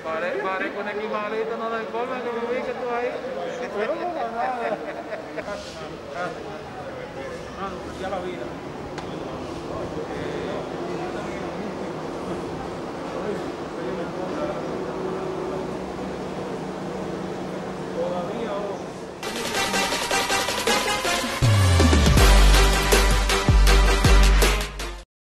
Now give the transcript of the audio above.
Parezco un animalito, no del forma que me vi que tú ahí. Pero no da nada. Mano, ya la vida.